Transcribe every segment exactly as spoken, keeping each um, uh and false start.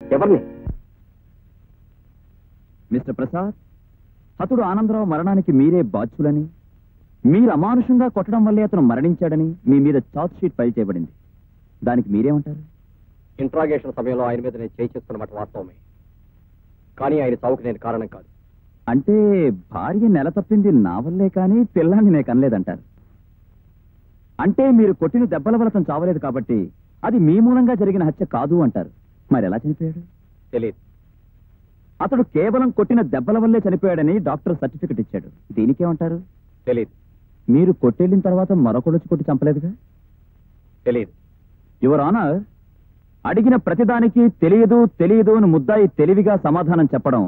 ఎవరిని? మిస్టర్ ప్రసాద్, అతడు ఆనందరావు మరణానికి మీరే బాధ్యులని, మీరు అమానుషంగా కొట్టడం వల్లే అతను మరణించాడని మీ మీద చార్జ్ షీట్ ఫైల్ చేయబడింది. దానికి మీరేమంటారు? ఇంట్రాగేషన్ సమయంలో ఆయన మీద నేను చేయి చేస్తున్నమాట వాస్తవమే, కానీ ఆయన చావుకు నేను కారణం కాదు. అంటే భార్య నెల తప్పింది నా వల్లే కానీ పిల్లాన్ని నేను కనలేదంటారు. అంటే మీరు కొట్టిన దెబ్బల వల్ల అతను చావలేదు కాబట్టి అది మీ మూలంగా జరిగిన హత్య కాదు అంటారు. మరి ఎలా చనిపోయాడు? తెలియదు. అతడు కేవలం కొట్టిన దెబ్బల వల్లే చనిపోయాడని డాక్టర్ సర్టిఫికెట్ ఇచ్చాడు. దీనికేమంటారు? తెలియదు. మీరు కొట్టెళ్ళిన తర్వాత మరొకడొచ్చి కొట్టి చంపలేదుగా? తెలియదు. యువర్ ఆనర్, అడిగిన ప్రతిదానికి తెలియదు తెలియదు అని ముద్దాయి తెలివిగా సమాధానం చెప్పడం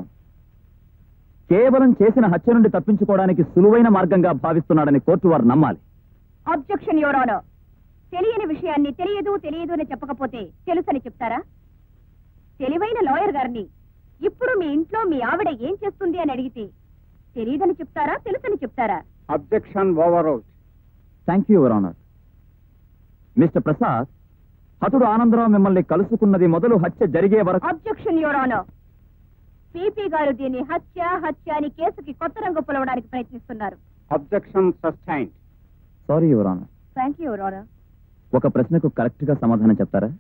కేవలం చేసిన హత్య నుండి తప్పించుకోవడానికి సులువైన మార్గంగా భావిస్తున్నాడని కోర్టు వారు నమ్మాలి. Objection your honour. తెలియని విషయాన్ని తెలియదు తెలియదు అని చెప్పకపోతే తెలుసని చెప్తారా? తెలివైన లాయర్ గారిని ఇప్పుడు మీ ఇంట్లో మీ ఆవిడ ఏం చేస్తుంది అని అడిగితే తెలియదని చెప్తారా, తెలుసని చెప్తారా? Objection overruled. Thank you your honour. Mister Prasad, అతడు ఆనందరావు మిమ్మల్ని కలుసుకున్నది మొదలు హత్య జరిగే వరకు. Objection your honour. పీపీ గారు దీన్ని హత్య హత్య అని కేసుకి కొత్త రంగు పొలవడానికి ప్రయత్నిస్తున్నారు. Objection sustained. Sorry your honour. Thank you your honour. ఒక ప్రశ్నకు కరెక్ట్ గా సమాధానం చెప్తారా?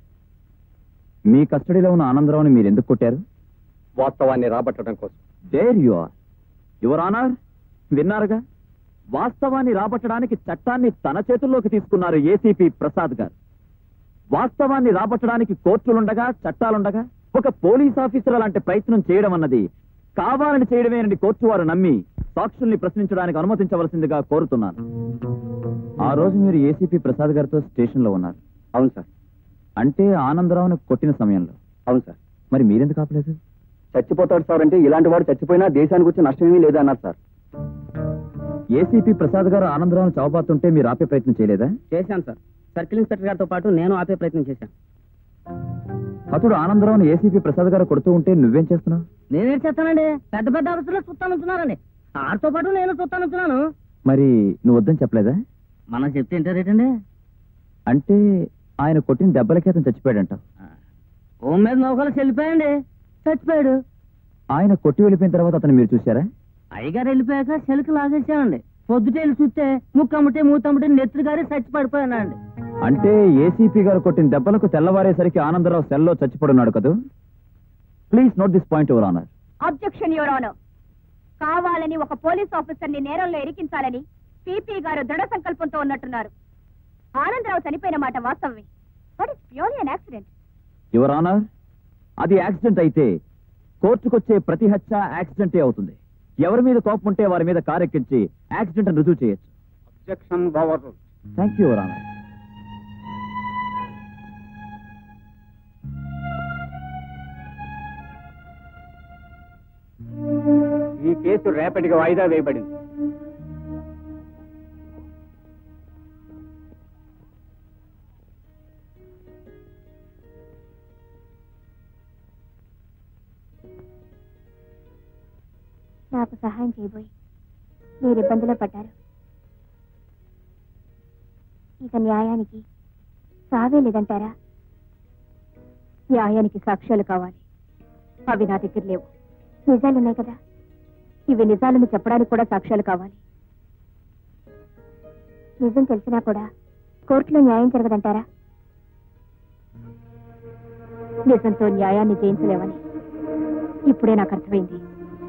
మీ కస్టడీలో ఉన్న ఆనందరావుని మీరు ఎందుకు కొట్టారు? వాస్తవాన్ని రాబట్టడం కోసం. There you are. Your honour, విన్నారుగా, వాస్తవాన్ని రాబట్టడానికి చట్టాన్ని తన చేతుల్లోకి తీసుకున్నారు ఏసీపీ ప్రసాద్ గారు. వాస్తవాన్ని రాబట్టడానికి కోర్టులుండగా చట్టాలుండగా ఒక పోలీస్ ఆఫీసర్ అలాంటి ప్రయత్నం చేయడం అన్నది కావాలని చేయడమేనని కోర్టు వారు నమ్మి సాక్షుల్ని ప్రశ్నించడానికి అనుమతించవలసిందిగా కోరుతున్నాను. ఆ రోజు మీరు ఏసీపీ ప్రసాద్ గారితో స్టేషన్ లో ఉన్నారు. అవును సార్. అంటే ఆనందరావును కొట్టిన సమయంలో. అవును సార్. మరి మీరెందుకు ఆపలేదు? చచ్చిపోతాడు సార్ అంటే ఇలాంటి వాడు చచ్చిపోయినా దేశానికి వచ్చి నష్టమేమీ లేదు అన్నారు సార్. ఏసీపీ ప్రసాద్ గారు ఆనందరావును చావబాతుంటే మీరు ఆపే ప్రయత్నం చేయలేదా? చేశాను సార్. సర్కిల్ ఇన్స్పెక్టర్ గారితో పాటు నేను ఆపే ప్రయత్నం చేశాను. అతడు ఆనందరావును ఏసీపీ ప్రసాద్ గారు కొడుతూ ఉంటే నువ్వేం చేస్తున్నావు? నేనేం చేస్తానండి, పెద్ద పెద్ద ఆఫీసులో చూస్తానంటున్నారండి. ఆడితో పాటు నేను చూస్తానంటున్నాను. మరి నువ్వు వద్దని చెప్పలేదా? మనం చెప్తే ఏంటండి? అంటే ఆయన కొట్టిన దెబ్బలకి అతను చచ్చిపోయాడంట. ఓం మీద నౌకలు చెల్లిపోయండి, చచ్చిపోయాడు. ఆయన కొట్టి వెళ్ళిపోయిన తర్వాత అతను మీరు చూశారా? అయ్యగారు వెళ్ళిపోయాక చెలుకు లాగేసామండి. పొద్దుటేళ్ళు చూస్తే ముక్కమ్మటే మూతమ్మటే నెత్తురు గారి చచ్చి పడిపోయానండి. అంటే ఏసీపీ గారు కొట్టిన దెబ్బలకు తెల్లవారేసరికి ఆనందరావు సెల్లో చచ్చిపడున్నాడు కదా? Please note this point your honour. Objection your honour. కావాలని ఒక పోలీస్ ఆఫీసర్ ని నేరంలో ఇరికించాలని పీపీ గారు దృఢ సంకల్పంతో ఉన్నట్టున్నారు. ఆనందరావు చనిపోయిన మాట వాస్తవమే, but it's purely an accident. Your honour, అది యాక్సిడెంట్ అయితే కోర్టుకొచ్చే ప్రతి హత్య యాక్సిడెంటే అవుతుంది. ఎవరి మీద కోపం ఉంటే వారి మీద కారెక్కించి యాక్సిడెంట్ రుజువు చేయొచ్చు. Objection overruled. Thank you your honour. ఈ కేసు రేపటికి వాయిదా వేయబడింది. నాకు సహాయం చేయబోయి మీరు ఇబ్బందిలో పడ్డారు. ఇక న్యాయానికి సావే లేదంటారా? న్యాయానికి సాక్ష్యాలు కావాలి. అవి నా దగ్గర లేవు. నిజాలున్నాయి కదా, ఇవి నిజాలను చెప్పడానికి కూడా సాక్ష్యాలు కావాలి. నిజం తెలిసినా కూడా కోర్టులో న్యాయం జరగదంటారా? నిజంతో న్యాయాన్ని జయించలేవని ఇప్పుడే నాకు అర్థమైంది.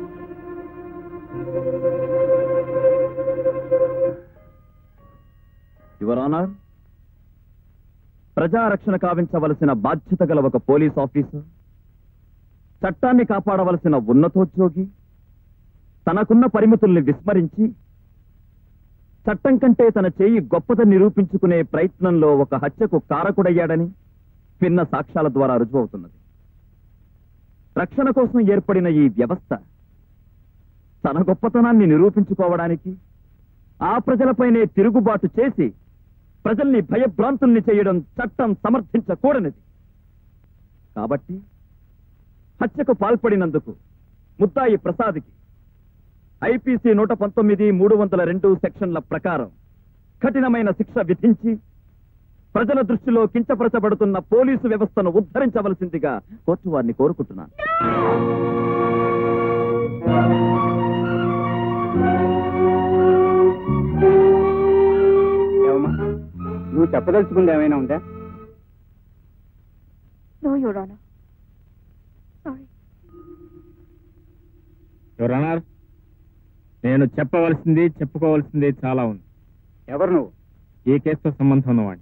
యువర్ ఆనర్, ప్రజారక్షణ కావించవలసిన బాధ్యత గల ఒక పోలీస్ ఆఫీసర్, చట్టాన్ని కాపాడవలసిన ఉన్నతోద్యోగి తనకున్న పరిమితుల్ని విస్మరించి చట్టం కంటే తన చేయి గొప్పదని నిరూపించుకునే ప్రయత్నంలో ఒక హత్యకు కారకుడయ్యాడని విన్న సాక్ష్యాల ద్వారా రుజువవుతున్నది. రక్షణ కోసం ఏర్పడిన ఈ వ్యవస్థ తన గొప్పతనాన్ని నిరూపించుకోవడానికి ఆ ప్రజలపైనే తిరుగుబాటు చేసి ప్రజల్ని భయభ్రాంతుల్ని చేయడం చట్టం సమర్థించకూడనిది. కాబట్టి హత్యకు పాల్పడినందుకు ముద్దాయి ప్రసాద్కి ఐపీసీ నూట పంతొమ్మిది మూడు వందల రెండు సెక్షన్ల ప్రకారం కఠినమైన శిక్ష విధించి ప్రజల దృష్టిలో కించపరచబడుతున్న పోలీసు వ్యవస్థను ఉద్ధరించవలసిందిగా కోర్టు వారిని కోరుకుంటున్నాను. నువ్వు చెప్పదలుచుకుంది ఏమైనా ఉందా? No your honour. Sorry. Your honour, నేను చెప్పవలసింది చెప్పుకోవాల్సింది చాలా ఉంది. ఎవరు నువ్వు? ఈ కేసుతో సంబంధం ఉన్నవాడిని.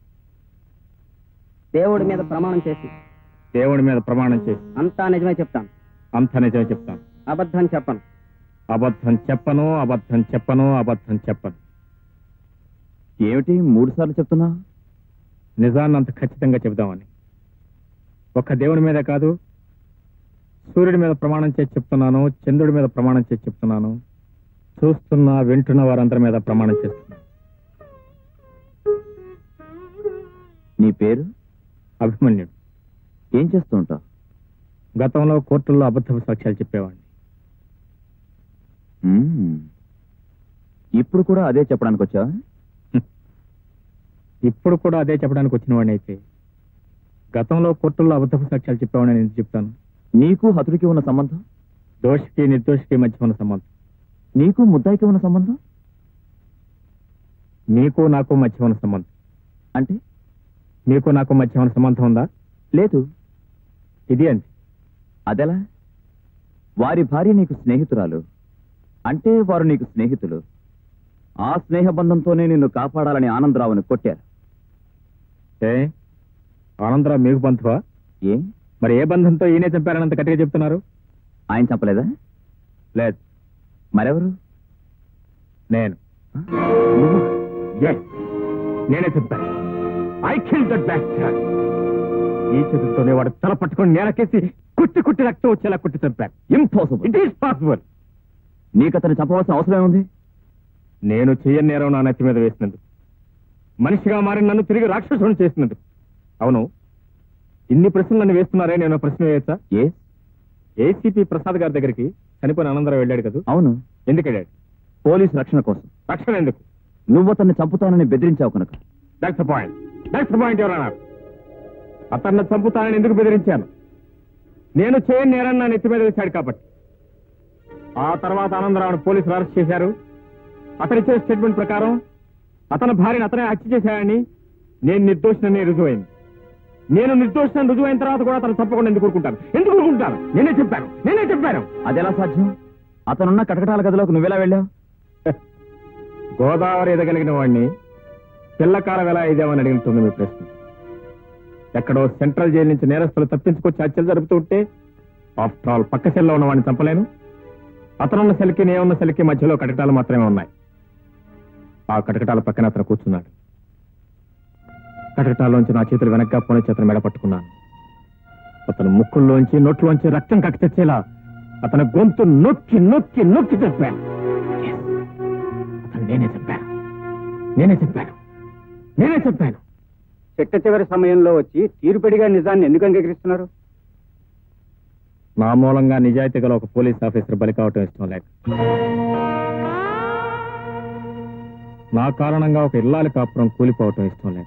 దేవుడి మీద ప్రమాణం చేసి దేవుడి మీద ప్రమాణం చేసి అంతా నిజమే చెప్తాను, అంత నిజమే చెప్తాను. అబద్ధం చెప్పను. అబద్ధం చెప్పను, అబద్ధం చెప్పను, అబద్ధం చెప్పను. ఏమిటి మూడు సార్లు చెప్తున్నా? నిజాన్ని అంత ఖచ్చితంగా చెబుదామని. ఒక్క దేవుడి మీద కాదు, సూర్యుడి మీద ప్రమాణం చేసి చెప్తున్నాను, చంద్రుడి మీద ప్రమాణం చేసి చెప్తున్నాను, చూస్తున్న వింటున్న వారందరి మీద ప్రమాణం చేస్తున్నాను. నీ పేరు? అభిమన్యుడు. ఏం చేస్తూ ఉంటావు? గతంలో కోర్టుల్లో అబద్ధపు సాక్ష్యాలు చెప్పేవాడిని. మ్మ్. ఇప్పుడు కూడా అదే చెప్పడానికి వచ్చా? ఇప్పుడు కూడా అదే చెప్పడానికి వచ్చిన వాడిని అయితే గతంలో కోర్టుల్లో అబద్ధపు సాక్ష్యాలు చెప్పేవాడిని నేను చెప్తాను. నీకు హతుడికి ఉన్న సంబంధం? దోషికి నిర్దోషికి మధ్య ఉన్న సంబంధం. నీకు ముద్దాయికి ఉన్న సంబంధం? నీకు నాకు మధ్య ఉన్న సంబంధం. అంటే మీకు నాకు మధ్య ఉన్న సంబంధం ఉందా? లేదు. ఇది అంతే. అదెలా? వారి భార్య నీకు స్నేహితురాలు అంటే వారు నీకు స్నేహితులు. ఆ స్నేహ బంధంతోనే నిన్ను కాపాడాలని ఆనందరావుని కొట్టారు. ఏ ఆనందరావు మీకు బంధువా? ఏ మరి ఏ బంధంతో ఈయనే చంపారనంత గట్టిగా చెప్తున్నారు? ఆయన చంపలేదా? లేదు. మరెవరు? నేను. నువ్వు? Yes, నేనే చంపాను. I kill that bastard. ఈ చేతులతోనే వాడు తల పట్టుకొని నేలకేసి కుట్టి కుట్టి రక్తం వచ్చేలా కుట్టి చంపాను. ఇంపాసిబుల్. It is possible. నీకు అతను చంపవలసిన అవసరం ఏముంది? నేను చెయ్యని నేరం నా నెత్తి మీద వేసినందుకు, మనిషిగా మారి నన్ను తిరిగి రాక్షసుని చేసినందుకు. అవును, ఇన్ని ప్రశ్నలు నన్ను వేస్తున్నారే, నేను ప్రశ్న వేయచ్చా? ఏ ఏసీపీ ప్రసాద్ గారి దగ్గరికి చనిపోయిన ఆనందరావు వెళ్ళాడు కదా? అవును. ఎందుకు వెళ్ళాడు? పోలీసు రక్షణ కోసం. రక్షణ ఎందుకు? నువ్వు అతన్ని చంపుతానని బెదిరించావు కనుక. That's the point. That's the point ఎవరన్నా. అతన్ని చంపుతానని ఎందుకు బెదిరించాను? నేను చేయని నేరాన్ని నా నెత్తి మీద వేశాడు కాబట్టి. ఆ తర్వాత ఆనందరావును పోలీసులు అరెస్ట్ చేశారు. అతనిచ్చే స్టేట్మెంట్ ప్రకారం అతని భార్యను అతనే హత్య చేశాడని, నేను నిర్దోషినని రుజువైంది. నేను నిర్దోషిని రుజువైన తర్వాత కూడా అతను తప్పకుండా ఎందుకు ఊరుకుంటాను? ఎందుకు ఊరుకుంటాను? నేనే చెప్పాను, నేనే చెప్పాను. అదెలా సాధ్యం? అతనున్న కటకటాల గదిలోకి నువ్వెలా వెళ్ళావు? గోదావరి ఎదగలిగిన వాడిని పిల్లకాలం ఎలా ఇదేమని అడిగినట్టుంది మీ ప్రశ్న. ఎక్కడో సెంట్రల్ జైలు నుంచి నేరస్తులు తప్పించుకొచ్చి హత్యలు జరుపుతూ ఉంటే ఆఫ్టర్ ఆల్ పక్క సెల్లో ఉన్న వాడిని చంపలేను. అతనున్న సెల్కి నేనున్న సెల్కి మధ్యలో కటకటాలు మాత్రమే ఉన్నాయి. ఆ కటకటాల పక్కన అతను కూర్చున్నాడు. కటకటాల్లోంచి నా చేతులు వెనక్గా పోనిచ్చి అతను మెడ పట్టుకున్నాను. అతను ముక్కుల్లోంచి నోట్లోంచి రక్తం కక్కి తెచ్చేలా అతని గొంతు నొక్కి నొక్కి నొక్కి చెప్పాను. అతను నేనే చెప్పాను, నేనే చెప్పాను, నేనే చెప్పాను. చిట్ట చివరి సమయంలో వచ్చి తీరుపడిగా నిజాన్ని ఎందుకు అంగీకరిస్తున్నారు? నా మూలంగా నిజాయితీ గల ఒక పోలీస్ ఆఫీసర్ బలి కావటం ఇష్టం లేక, నా కారణంగా ఒక ఇల్లాలి కాపురం కూలిపోవటం ఇష్టం లేక,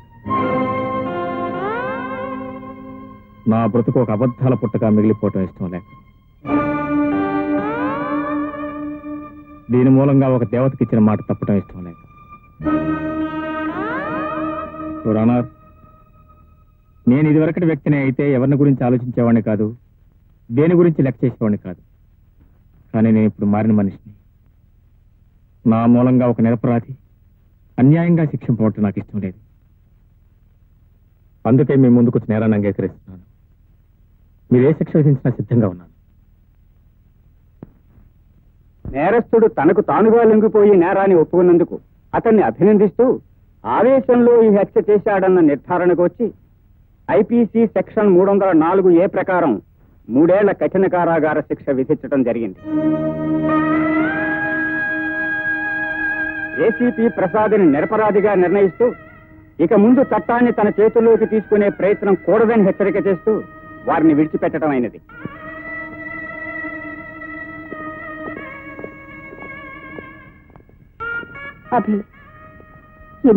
నా బ్రతుకు ఒక అబద్ధాల పుట్టగా మిగిలిపోవటం ఇష్టం లేక, దీని మూలంగా ఒక దేవతకి ఇచ్చిన మాట తప్పటం ఇష్టం లేక. చూడన్నారు, నేను ఇదివరకటి వ్యక్తిని అయితే ఎవరిని గురించి ఆలోచించేవాడిని కాదు, దేని గురించి లెక్క చేసేవాడిని కాదు. కానీ నేను ఇప్పుడు మారిన మనిషిని. నా మూలంగా ఒక నిరపరాధి అన్యాయంగా శిక్షింపబడటం నాకు ఇష్టం లేదు. అందుకే మీ ముందుకు వచ్చి నేరాన్ని అంగీకరిస్తున్నాను. మీరు ఏ శిక్ష విధించినా సిద్ధంగా ఉన్నాను. నేరస్తుడు తనకు తానుగా లొంగిపోయి నేరాన్ని ఒప్పుకున్నందుకు అతన్ని అభినందిస్తూ ఆవేశంలో ఈ హత్య చేశాడన్న నిర్ధారణకు వచ్చి ఐపీసీ సెక్షన్ మూడు వందల నాలుగు ఏ ప్రకారం మూడేళ్ల కఠిన కారాగార శిక్ష విధించడం జరిగింది. ఏసీపీ ప్రసాద్ని నిరపరాధిగా నిర్ణయిస్తూ ఇక ముందు చట్టాన్ని తన చేతుల్లోకి తీసుకునే ప్రయత్నం కూడదని హెచ్చరిక చేస్తూ వారిని విడిచిపెట్టడం అయినది. అభి